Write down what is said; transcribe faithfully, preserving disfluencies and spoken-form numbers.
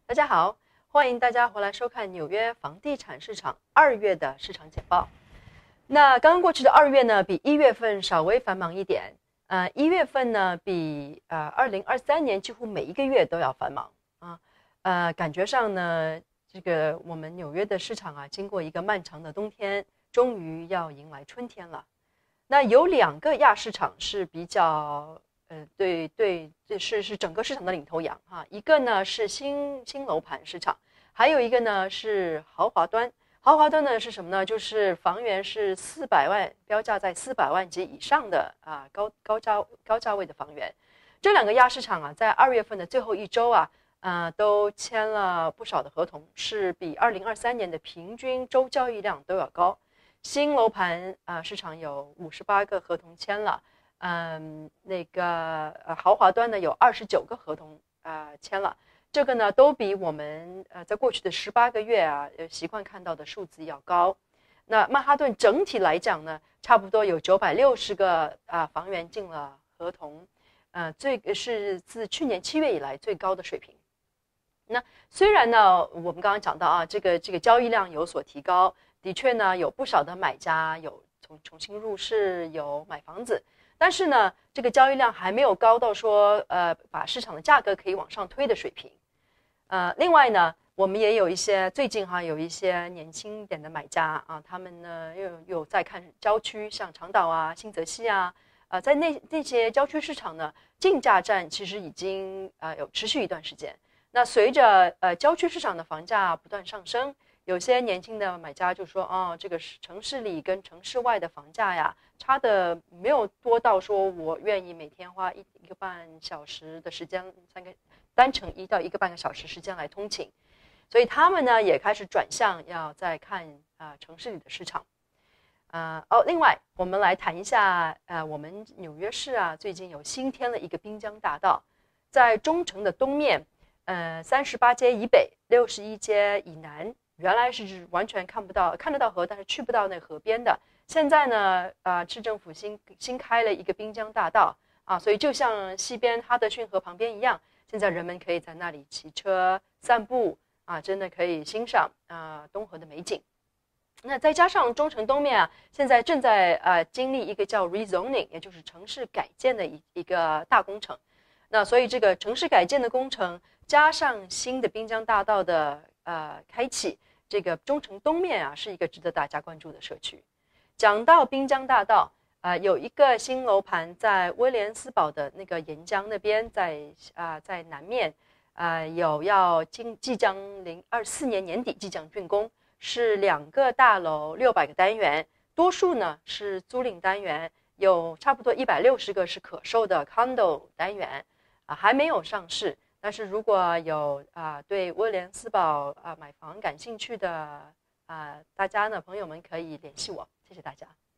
大家好，欢迎大家回来收看纽约房地产市场二月的市场简报。那刚刚过去的二月呢，比一月份稍微繁忙一点。呃，一月份呢，比呃二零二三年几乎每一个月都要繁忙啊。呃，感觉上呢，这个我们纽约的市场啊，经过一个漫长的冬天，终于要迎来春天了。那有两个亚市场是比较。呃，对对，这是是整个市场的领头羊哈。一个呢是新新楼盘市场，还有一个呢是豪华端。豪华端呢是什么呢？就是房源是四百万，标价在四百万及以上的啊高高价高价位的房源。这两个亚市场啊，在二月份的最后一周啊，呃，都签了不少的合同，是比二零二三年的平均周交易量都要高。新楼盘啊市场有五十八个合同签了。嗯，那个呃豪华端呢有二十九个合同啊、呃、签了，这个呢都比我们呃在过去的十八个月啊习惯看到的数字要高。那曼哈顿整体来讲呢，差不多有九百六十个啊、呃、房源进了合同，呃，最是自去年七月以来最高的水平。那虽然呢，我们刚刚讲到啊，这个这个交易量有所提高，的确呢有不少的买家有重重新入市，有买房子。但是呢，这个交易量还没有高到说，呃，把市场的价格可以往上推的水平。呃，另外呢，我们也有一些最近哈有一些年轻一点的买家啊，他们呢又有在看郊区，像长岛啊、新泽西啊，呃，在那那些郊区市场呢，竞价战其实已经呃有持续一段时间。那随着呃郊区市场的房价不断上升，有些年轻的买家就说，哦，这个城市里跟城市外的房价呀，差的没有多到说我愿意每天花一一个半小时的时间，三个单程一到一个半个小时时间来通勤，所以他们呢也开始转向要再看啊、呃、城市里的市场。啊、呃、哦，另外我们来谈一下，呃，我们纽约市啊最近有新添了一个滨江大道，在中城的东面，呃，三十八街以北，六十一街以南。原来是完全看不到，看得到河，但是去不到那河边的。现在呢，呃，市政府新新开了一个滨江大道啊，所以就像西边哈德逊河旁边一样，现在人们可以在那里骑车散步啊，真的可以欣赏啊东河的美景。那再加上中城东面啊，现在正在呃经历一个叫 rezoning， 也就是城市改建的一一个大工程。那所以这个城市改建的工程加上新的滨江大道的呃开启。这个中城东面啊，是一个值得大家关注的社区。讲到滨江大道，呃，有一个新楼盘在威廉斯堡的那个沿江那边，在啊、呃、在南面，呃，有要今即将零二四年年底即将竣工，是两个大楼六百个单元，多数呢是租赁单元，有差不多一百六十个是可售的 condo 单元，啊、呃，还没有上市。但是如果有啊、呃、对威廉斯堡啊、呃、买房感兴趣的啊、呃、大家呢朋友们可以联系我，谢谢大家。